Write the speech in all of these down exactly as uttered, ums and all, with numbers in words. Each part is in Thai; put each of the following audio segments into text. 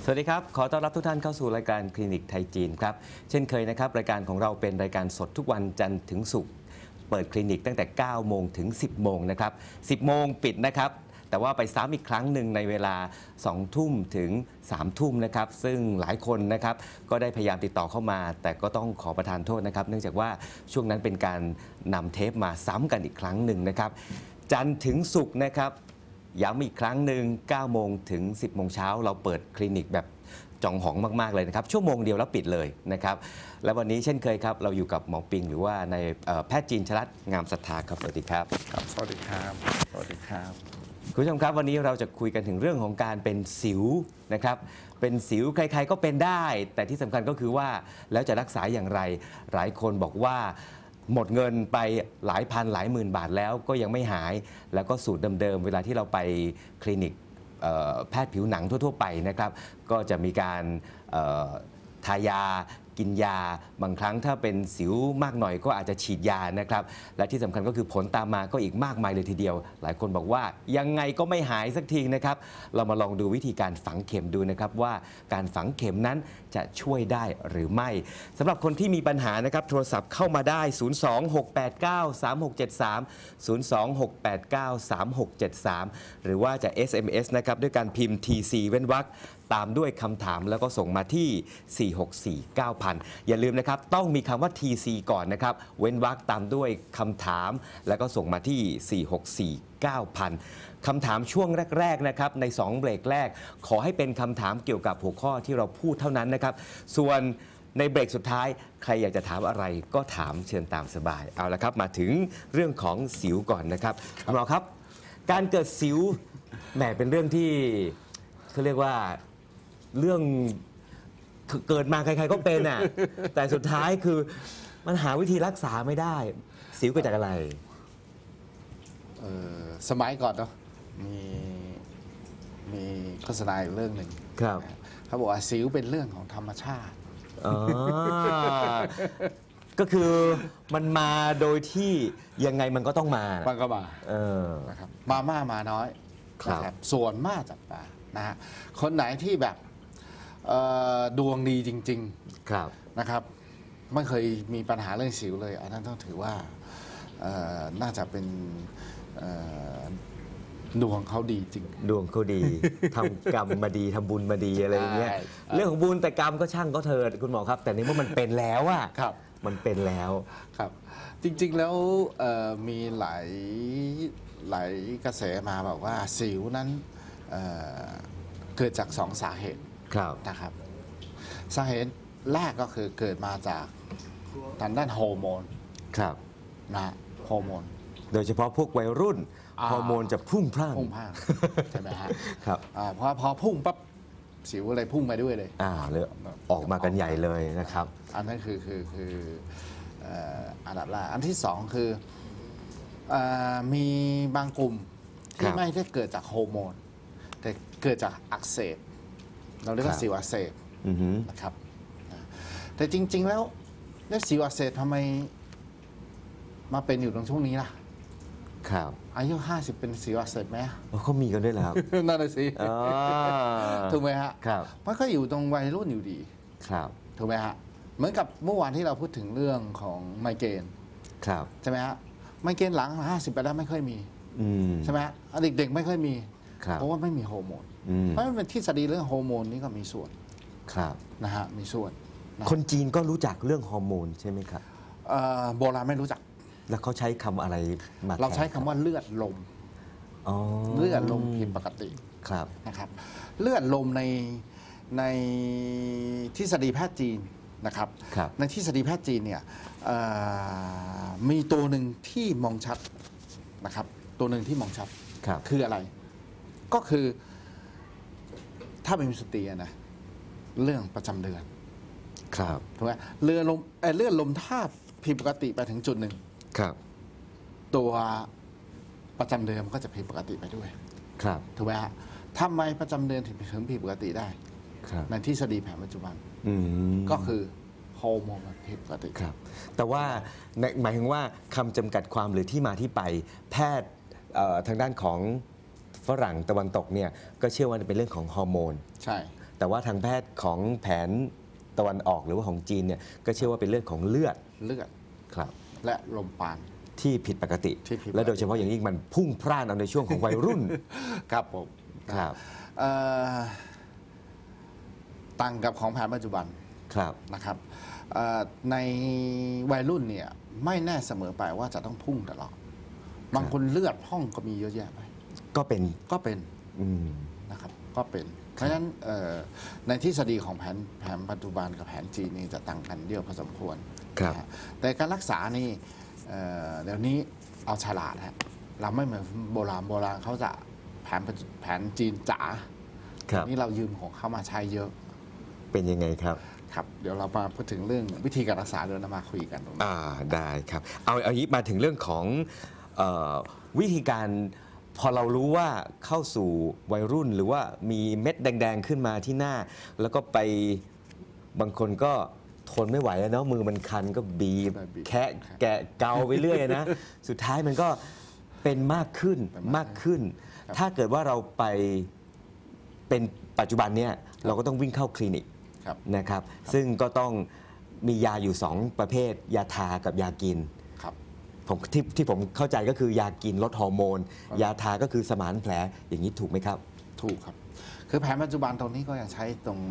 วัสดีครับขอต้อนรับทุกท่านเข้าสู่รายการคลินิกไทยจีนครับเช่นเคยนะครับรายการของเราเป็นรายการสดทุกวันจันทร์ถึงศุกร์เปิดคลินิกตั้งแต่เก้าโมงถึงสิบโมงนะครับสิบโมงปิดนะครับแต่ว่าไปซ้ำอีกครั้งหนึ่งในเวลาสองทุ่มถึงสามทุ่มนะครับซึ่งหลายคนนะครับก็ได้พยายามติดต่อเข้ามา แต่ก็ต้องขอประทานโทษนะครับเนื่องจากว่าช่วงนั้นเป็นการนำเทปมาซ้ำกันอีกครั้งหนึ่งนะครับจันทร์ถึงศุกร์นะครับย้ำอีกครั้งหนึ่งเก้าโมงถึงสิบโมงเช้าเราเปิดคลินิกแบบจองหองมากๆเลยนะครับชั่วโมงเดียวแล้วปิดเลยนะครับและวันนี้เช่นเคยครับเราอยู่กับหมอปิงหรือว่าในแพทย์จีนชลัดงามศรัทธาครับสวัสดีครับครับสวัสดีครับสวัสดีครับคุณผู้ชมครับวันนี้เราจะคุยกันถึงเรื่องของการเป็นสิวนะครับเป็นสิวใครๆก็เป็นได้แต่ที่สำคัญก็คือว่าแล้วจะรักษาอย่างไรหลายคนบอกว่าหมดเงินไปหลายพันหลายหมื่นบาทแล้วก็ยังไม่หายแล้วก็สูตรเดิมๆเวลาที่เราไปคลินิกแพทย์ผิวหนังทั่วๆไปนะครับก็จะมีการทายากินยาบางครั้งถ้าเป็นสิวมากหน่อยก็อาจจะฉีดยานะครับและที่สำคัญก็คือผลตามมาก็อีกมากมายเลยทีเดียวหลายคนบอกว่ายังไงก็ไม่หายสักทีนะครับเรามาลองดูวิธีการฝังเข็มดูนะครับว่าการฝังเข็มนั้นจะช่วยได้หรือไม่สำหรับคนที่มีปัญหานะครับโทรศัพท์เข้ามาได้ศูนย์ สอง หก แปด เก้า สาม หก เจ็ด สาม ศูนย์ สอง หก แปด เก้า สาม หก เจ็ด สามหรือว่าจะ เอส เอ็ม เอส นะครับด้วยการพิมพ์ ที ซี เว้นวรรคตามด้วยคำถามแล้วก็ส่งมาที่สี่ หก สี่ เก้า ศูนย์ ศูนย์ อย่าลืมนะครับต้องมีคำว่า ที ซี ก่อนนะครับเว้นวรรคตามด้วยคำถามแล้วก็ส่งมาที่สี่ หก สี่ เก้า ศูนย์ ศูนย์คำถามช่วงแรกๆนะครับในสองเบรกแรกขอให้เป็นคำถามเกี่ยวกับหัวข้อที่เราพูดเท่านั้นนะครับส่วนในเบรกสุดท้ายใครอยากจะถามอะไรก็ถามเชิญตามสบายเอาละครับมาถึงเรื่องของสิวก่อนนะครับคุณหมอครับการเกิดสิวแหมเป็นเรื่องที่เขาเรียกว่าเรื่องเกิดมาใครๆก็เป็นอ่ะแต่สุดท้ายคือมันหาวิธีรักษาไม่ได้สิวเกิดจากอะไรเออสมัยก่อนเนาะมีมีโฆษณาอีกเรื่องหนึ่งครับเขาบอกว่าสิวเป็นเรื่องของธรรมชาติอ๋อก็คือมันมาโดยที่ยังไงมันก็ต้องมามันก็มาเออนะครับมามากมาน้อยนะครับส่วนมากจากมานะฮะคนไหนที่แบบดวงดีจริงๆครับนะครับไม่เคยมีปัญหาเรื่องสิวเลยอันนั้นต้องถือว่าน่าจะเป็นดวงเขาดีจริงดวงเขาดีทำกรรมมาดีทำบุญมาดีอะไรอย่างเงี้ยเรื่องของบุญแต่กรรมก็ช่างก็เถิดคุณหมอครับแต่นี่ว่ามันเป็นแล้วอะครับมันเป็นแล้วครับจริงๆแล้วมีหลายหลายกระแสมาบอกว่าสิวนั้นเกิดจากสองสาเหตุนะครับสาเหตุแรกก็คือเกิดมาจากทางด้านฮอร์โมนครับนะฮอร์โมนโดยเฉพาะพวกวัยรุ่นฮอร์โมนจะพุ่งพล่านพุ่งพล่านใช่ไหมฮะครับพอพอพุ่งปั๊บสิวอะไรพุ่งไปด้วยเลยอ่าเลยออกมากันใหญ่เลยนะครับอันนั้นคือคือคืออันดับแรกอันที่สองคือมีบางกลุ่มที่ไม่ได้เกิดจากฮอร์โมนแต่เกิดจากอักเสบเราเรียกว่าสิวอักเสบนะครับแต่จริงๆแล้วแล้วสิวอักเสบทำไมมาเป็นอยู่ตรงช่วงนี้ล่ะครับอายุห้าสิบเป็นสิวอักเสบไหมเขามีกันด้วยแล้วนั่นเลยสิถูกไหมฮะครับมันก็อยู่ตรงวัยรุ่นอยู่ดีครับถูกไหมฮะเหมือนกับเมื่อวานที่เราพูดถึงเรื่องของไมเกรนครับใช่ไหมฮะไมเกรนหลังห้าสิบไปแล้วไม่ค่อยมีใช่ไหมเด็กๆไม่ค่อยมีเพราะว่าไม่มีฮอร์โมนเพราะมันเป็นทฤษฎีเรื่องฮอร์โมนนี่ก็มีส่วนครับนะฮะมีส่วนคนจีนก็รู้จักเรื่องฮอร์โมนใช่ไหมครับโบราณไม่รู้จักแล้วเขาใช้คำอะไรมาเราใช้คำว่าเลือดลมเลือดลมผิดปกติครับนะครับเลือดลมในในทฤษฎีแพทย์จีนนะครับในทฤษฎีแพทย์จีนเนี่ยมีตัวหนึ่งที่มองชัดนะครับตัวหนึ่งที่มองชัดคืออะไรก็คือถ้าเป็นสตรีนะเรื่องประจำเดือนครับถูกไหมเลือดลมเลือดลมถ้าผิดปกติไปถึงจุดหนึ่งครับตัวประจำเดือนมันก็จะผิดปกติไปด้วยครับถูกไหมฮะทำไมประจำเดือนถึงถึงผิดปกติได้ในทฤษฎีแผนปัจจุบันก็คือฮอร์โมนผิดปกติครับแต่ว่าหมายถึงว่าคำจำกัดความหรือที่มาที่ไปแพทย์ทางด้านของฝรั่งตะวันตกเนี่ยก็เชื่อว่าเป็นเรื่องของฮอร์โมนใช่แต่ว่าทางแพทย์ของแผนตะวันออกหรือว่าของจีนเนี่ยก็เชื่อว่าเป็นเรื่องของเลือดเลือดครับและลมปราณที่ผิดปกติที่ผิดปกติและโดยเฉพาะอย่างยิ่งมันพุ่งพล่านเอาในช่วงของวัยรุ่นครับผมครับเอ่อต่างกับของแผนปัจจุบันครับนะครับเอ่อในวัยรุ่นเนี่ยไม่แน่เสมอไปว่าจะต้องพุ่งตลอดบางคนเลือดพร่องก็มีเยอะแยะไปก็เป็นก็เป็นอืมนะครับก็เป็น เพราะฉะนั้นเอ่อในทฤษฎีของแผนแผนปัจจุบันกับแผนจีนนี่จะต่างกันเยอะพอสมควรครับนะฮะแต่การรักษานี่เอ่อเดี๋ยวนี้เอาฉลาดฮะเราไม่เหมือนโบราณโบราณเขาจะแผนปัจจุแผนจีนจ๋าครับนี่เรายืมของเขามาใช้เยอะเป็นยังไงครับครับเดี๋ยวเรามาพูดถึงเรื่องวิธีการรักษาเดี๋ยวเรามาคุยกันตรงนี้อ่าได้ครับ เอาเอางี้มาถึงเรื่องของเออวิธีการพอเรารู้ว่าเข้าสู่วัยรุ่นหรือว่ามีเม็ดแดง ๆ ขึ้นมาที่หน้า แล้วก็ไปบางคนก็ทนไม่ไหวแล้วเนาะมือมันคันก็บีบบีบแคะแกะเกาไปเรื่อยนะ สุดท้ายมันก็เป็นมากขึ้นเป็นมามาก กขึ้นครับถ้าเกิดว่าเราไปเป็นปัจจุบันเนี่ยเราก็ต้องวิ่งเข้าคลินิกครับนะครับซึ่งก็ต้องมียาอยู่ สอง ประเภท ยาทากับยากินครับผมที่ที่ผมเข้าใจก็คือยากินลดฮอร์โมนครับยาทาก็คือสมานแผลอย่างนี้ถูกไหมครับถูกครับ คือแผนปัจจุบันตรงนี้ก็ยังใช้ตรง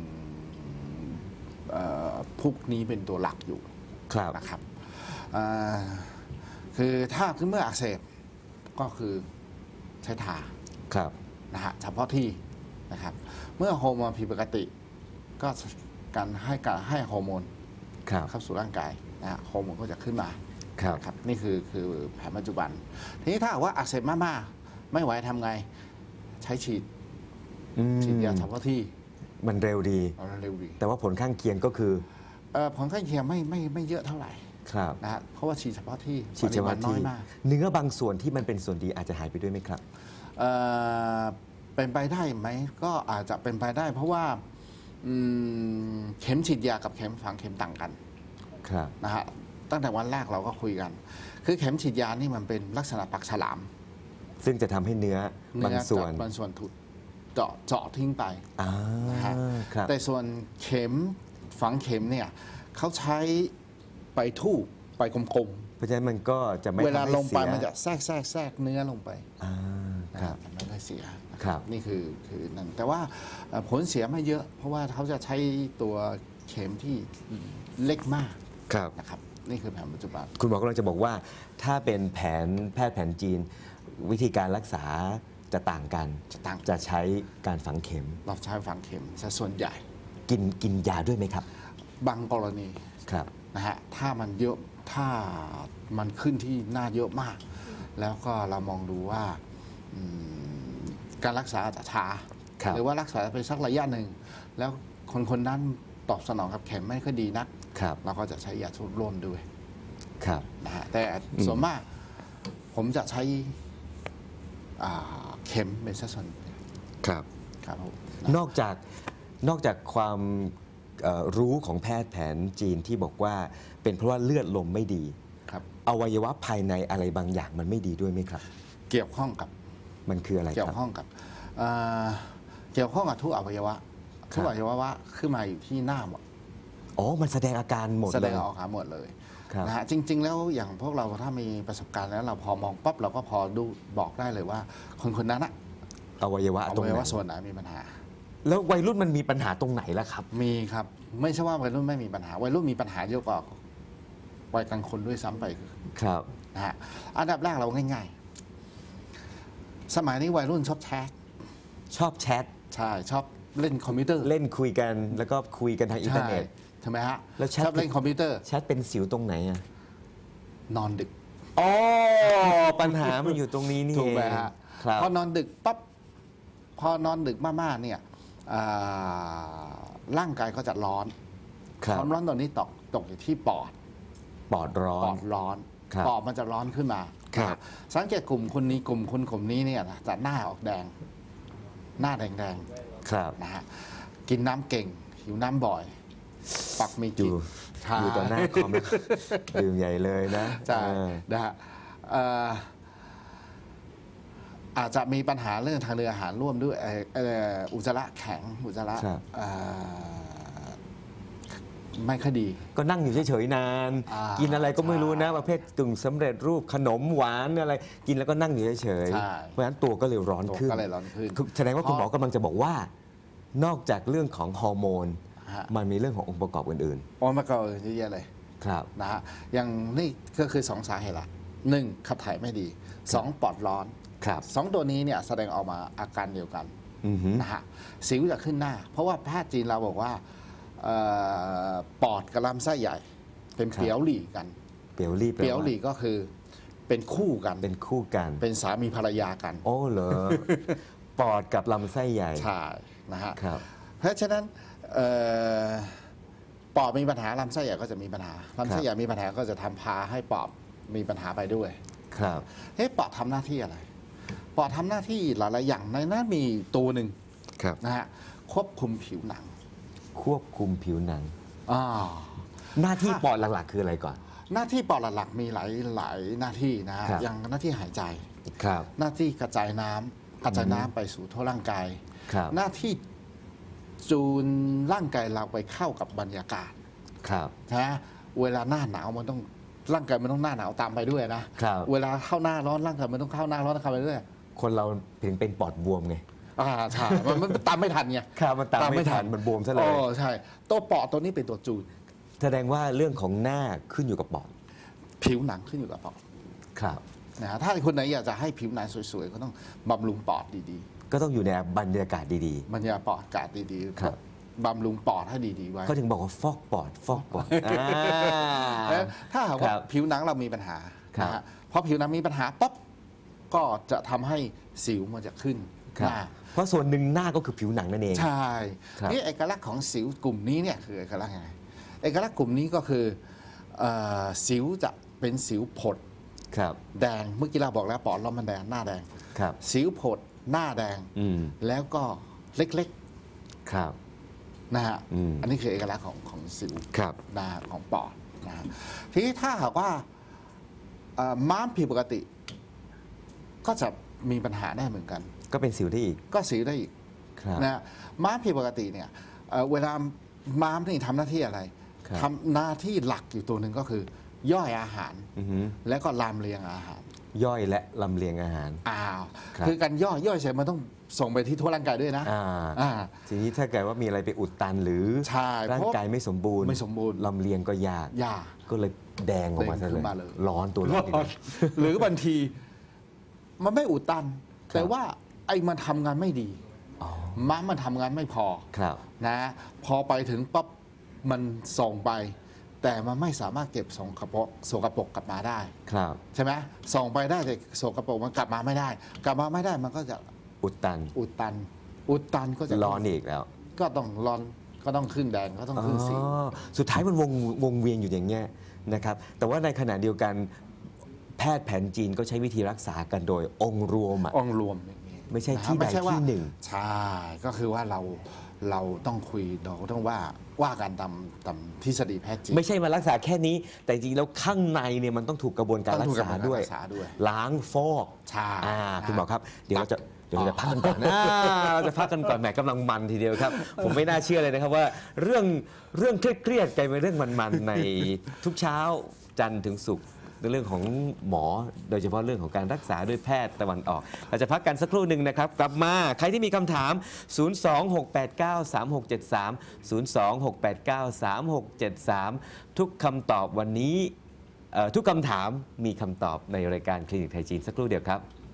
เอ่อพวกนี้เป็นตัวหลักอยู่ครับนะครับเอ่อคือถ้าคือเมื่ออักเสบก็คือใช้ทาครับนะฮะเฉพาะที่นะครับ เมื่อฮอร์โมนผิดปกติ ก็การให้การให้ฮอร์โมนครับเข้าสู่ร่างกายนะฮะฮอร์โมนก็จะขึ้นมาครับนะครับนี่คือคือแผนปัจจุบัน ทีนี้ถ้าหากว่าอักเสบมากๆไม่ไหวทำไงใช้ฉีดอืมฉีดยาเฉพาะที่มันเร็วดีเอาเร็วดีแต่ว่าผลข้างเคียงก็คือเอ่อผลข้างเคียงไม่ไม่ไม่เยอะเท่าไหร่ครับนะฮะเพราะว่าฉีดเฉพาะที่ฉีดเฉปริมาพาะณน้อที่ยมากเนื้อบางส่วนที่มันเป็นส่วนดีอาจจะหายไปด้วยไหมครับเอ่อเป็นไปได้ไหมก็อาจจะเป็นไปได้ เพราะว่าอืมเข็มฉีดยากับเข็มฝังเข็มต่างกันครับนะฮะตั้งแต่วันแรกเราก็คุยกัน คือเข็มฉีดยานี่มันเป็นลักษณะปักฉลามซึ่งจะทำให้เนื้อเนื้บางอส่วนบางส่วนถูกเจาะเจาะทิ้งไปอ่านะฮะครับแต่ส่วนเข็มฝังเข็มเนี่ยเขาใช้ไปทู่ไปกลมเพราะฉะนั้นมันก็จะไม่ๆ เวลาทำให้ลงไปสียมันจะแทรกแทรกแทรกเนื้อลงไปอ่านะครับ จะไม่ได้เสียนะคครัรับบ นี่คือคือนั่นแต่ว่าเอ่อผลเสียไม่เยอะ เพราะว่าเขาจะใช้ตัวเข็มที่เล็กมากครับนะครับนี่คือแผนปัจจุบันคุณหมอกำลังจะบอกว่าถ้าเป็นแผนแพทย์แผนจีน วิธีการรักษาจะต่างกันจะต่างจะใช้การฝังเข็มเราใช้ฝังเข็มซะส่วนใหญ่กินกินยาด้วยไหมครับบางกรณีครับนะฮะถ้ามันเยอะถ้ามันขึ้นที่หน้าเยอะมาก แล้วก็เรามองดูว่าอืมการรักษาอาจจะช้าครับหรือว่ารักษาไปสักระยะหนึ่ง แล้วคนคนนั้นตอบสนองกับเข็มไม่ค่อยดีนักครับเราก็จะใช้ยาชุดร่วมด้วยครับนะฮะแต่ส่วนมากผมจะใช้อ่าเข็มเป็นสัดส่วนครับครับผมนอกจากนอกจากความเอ่อรู้ของแพทย์แผนจีนที่บอกว่าเป็นเพราะว่าเลือดลมไม่ดีครับอวัยวะภายในอะไรบางอย่างมันไม่ดีด้วยไหมครับเกี่ยวข้องกับมันคืออะไรเกี่ยคว รับข้องกับเอ่อเกี่ยวข้องกับทุกอวัยวะครับทุกอวัยวะขึ้นมาอยู่ที่หน้าหมดอ๋อ มันแสดงอาการหมดแสดเลงยออกหาหมดเลยครับนะฮะจริง ๆ แล้วอย่างพวกเราถ้ามีประสบการณ์แล้วเราพอมองปั๊บเราก็พอดูบอกได้เลยว่า คนคนนั้นอะอวัยวะอตรงวัไหยนวะส่วนไหนมีปัญหาแล้ววัยรุ่นมันมีปัญหาตรงไหนล่ะครับมีครับ ไม่ใช่ว่าวัยรุ่นไม่มีปัญหาวัยรุ่นมีปัญหาเยอะกว่าวัยกลางคนด้วยซ้ำไปครับนะฮะอันดับแรกเราง่ายๆ สมัยนี้วัยรุ่นชอบแชทชอบแชทใช่ชอบเล่นคอมพิวเตอร์เล่นคุยกันแล้วก็คุยกันทางอินเทอร์เน็ตใช่ไหมฮะแล้วแชทชอบเล่นคอมพิวเตอร์แชทเป็นสิวตรงไหนอ่ะนอนดึกอ๋อ ปัญหามันอยู่ตรงนี้นี่ถูกไหมเองฮะครับพอนอนดึกปั๊บพอนอนดึกมากๆเนี่ยอ่าร่างกายก็จะร้อนครับความร้อนตัวนี้ตกตกอยู่ที่ปอดปอดร้อปอน ดร้อนครับปอดมันจะร้อนขึ้นมาครับสังเกตกลุ่มคนนี้กลุ่มคนกลุ่มนี้เนี่ยนะจะหน้าออกแดง หน้าแดงครับๆนะฮะกินน้ำเก่ง หิวน้ำบ่อย ปักมีอกิยู่นใช่อยู่ต่อหน้าคอมแล้วดื่มใหญ่เลยนะใช่เออนะฮะเอ่ออาจจะมีปัญหาเรื่องทางเดินอาหารร่วมด้วยเอ่อเอ่ออุจจาระแข็งอุจจาระครับเอ่อไม่ค่อยดีก็นั่งอยู่เฉยๆนานอ่ากิกินอะไรก็ไม่รู้นะใช่ประเภทกึ่งสำเร็จรูปขนมหวานอะไร กินแล้วก็นั่งอยู่เฉยใช่ๆเพราะฉะนั้นตัวก็เลยร้อนตัวขึ้นก็เลยร้อนขึ้นคือแสดงว่าคุณหมอกำลังจะบอกว่า นอกจากเรื่องของฮอร์โมนฮะมันมีเรื่องขององค์ประกอบอื่นอ๋อมาก็เยอะแยะเลยๆ ครับนะฮะอย่างนี่ก็คือสองสาเหตุละหนึ่งขับถ่ายไม่ดีสองปอดร้อนครับสองตัวนี้เนี่ยแสดงออกมาอาการเดียวกันอือหือนะฮะสิวจะขึ้นหน้า เพราะว่าแพทย์จีนเราบอกว่าเอ่อปอดกับลำไส้ใหญ่ เป็นครับเปียวหลี่กันเปียวรีบเปียวหลี่ก็คือเป็นคู่กันเป็นคู่กันเป็นสามีภรรยากันโอ้เหรอ ปอดกับลำไส้ใหญ่ใช่นะฮะครับเพราะฉะนั้นเอ่อปอดมีปัญหาลำไส้ใหญ่ก็จะมีปัญหาลำไส้ใหญ่มีปัญหาก็จะทำพาให้ปอดมีปัญหาไปด้วยครับเฮ้ยปอดทำหน้าที่อะไร ปอดทำหน้าที่หลายๆอย่างในนั้นมีตัวหนึ่งครับนะฮะควบคุมผิวหนังควบคุมผิวหนังอ่าหน้าที่ค่ะปอดหลักๆ คืออะไรก่อนหน้าที่ปอดหลักๆมีหลายหลายหน้าที่นะฮะครับอย่างหน้าที่หายใจครับหน้าที่กระจายน้ำกระจายน้ำไปสู่ทั่วร่างกายครับหน้าที่จูนร่างกายเราไปเข้ากับบรรยากาศครับนะเวลาหน้าหนาวมันต้องร่างกายมันต้องหน้าหนาวตามไปด้วยนะครับ เวลาเข้าหน้าร้อนร่างกายมันต้องเข้าหน้าร้อนตามไปด้วยคนเราถึงเป็นปอดบวมไงอ่าใช่มันมันตามไม่ทันไงครับมันตามไม่ทันมันบวมซะเลยโอ้ใช่ตัวปอดตัวนี้เป็นตัวจูนแสดงว่าเรื่องของหน้าขึ้นอยู่กับปอดผิวหนังขึ้นอยู่กับปอดครับนะฮะถ้าคนไหนอยากจะให้ผิวหนังสวยๆ ก็ต้องบำรุงปอดดีก็ต้องอยู่ในบรรยากาศดีๆบรรยากาศปอดอากาศดีครับบำรุงปอดให้ดีๆไว้ๆเขาถึงบอกว่าฟอกปอด ฟอกปอดอ่าแล้วถ้าหากคว่ารับผิวหนังเรามีปัญหาครับนะฮะพอผิวหนังมีปัญหาปั๊บก็จะทำให้สิวมันจะขึ้นครับหน้าเพราะส่วนหนึ่งหน้าก็คือผิวหนังนั่นเองใช่ครับนี่เอกลักษณ์ของสิวกลุ่มนี้เนี่ยคือเอกลักษณ์ยังไงเอกลักษณ์กลุ่มนี้ก็คือเอ่อสิวจะเป็นสิวผดครับแดงเมื่อกี้เราบอกแล้วปอดเรามันแดงหน้าแดงครับสิวผดหน้าแดงอืมแล้วก็เล็กครับๆนะฮะอืมอันนี้คือเอกลักษณ์ของของสิวครับนะฮะของปอดนะฮะทีนี้ถ้าหากว่าเอ่อม้ามผิดปกติ ก็จะมีปัญหาได้เหมือนกันก็เป็นสิวได้อีกก็สิวได้อีกครับนะฮะม้ามผิดปกติเนี่ยเอ่อเวลาม้ามนี่ทำหน้าที่อะไรครับทำหน้าที่หลักอยู่ตัวหนึ่งก็คือย่อยอาหารอือหือแล้วก็ลามเลียงอาหารย่อยและลำเลียงอาหารอ้าวครับคือการย่อยย่อยเสร็จมันต้องส่งไปที่ทั่วร่างกายด้วยนะอ่าอ่าทีนี้ถ้าเกิดว่ามีอะไรไปอุดตันหรือใช่ร่างกายไม่สมบูรณ์ไม่สมบูรณ์ลำเลียงก็ยากยาก็เลยแดงออกมาซะแดงขึ้เลยนมาเลยร้อนตัวร้อนทีเดียวหรือบางทีมันไม่อุดตันครับแต่ว่าไอ้มันทำงานไม่ดีอ๋อม้ามมันทำงานไม่พอครับนะพอไปถึงปั๊บมันส่งไป แต่มันไม่สามารถเก็บส่งกระปกสกปรกกลับมาได้ครับใช่ไหมส่งไปได้แต่สกปรกมันกลับมาไม่ได้ กลับมาไม่ได้มันก็จะอุดตันอุดตัน อุดตันก็จะร้อนอีกแล้วก็ต้องร้อนก็ต้องขึ้นแดงก็ต้องขึ้นสีอ๋อสุดท้ายมันวงวงเวียนอยู่อย่างเงี้ยนะครับ แต่ว่าในขณะเดียวกันแพทย์แผนจีนก็ใช้วิธีรักษากันโดยองค์รวมอะองค์รวมอย่างนี้ไม่ใช่นะที่ใดไม่ช่ว่าที่หนึ่งใช่ ก็คือว่าเราเราต้องคุยเราต้องว่าว่ากันตามตามทฤษฎีแพทย์จีนไม่ใช่มารักษาแค่นี้ แต่จริงๆแล้วข้างในเนี่ยมันต้องถูกกระบวนการต้รัองถูกกษาระบวนการด้วยรักษาด้วยล้างฟอกใช่อ่านะคุณหมอครับ เดี๋ยวเราจะเดี๋ยวเราจะพักกันก่อนนะเราจะพักกันก่อนแหมกำลังมันทีเดียวครับ ผมไม่น่าเชื่อเลยนะครับว่าเรื่องเรื่องเครียดๆกลายเป็นเรื่องมันๆในทุกเช้าจันทร์ถึงศุกร์ในเรื่องของหมอโดยเฉพาะเรื่องของการรักษาด้วยแพทย์ตะวันออกเราจะพักกันสักครู่หนึ่งนะครับ กลับมาใครที่มีคำถาม ศูนย์ สอง หก แปด เก้า สาม หก เจ็ด สาม ศูนย์ สอง หก แปด เก้า สาม หก เจ็ด สาม ทุกคำตอบวันนี้เอ่อทุกคำถามมีคำตอบในรายการคลินิกไทยจีนสักครู่เดียวครับ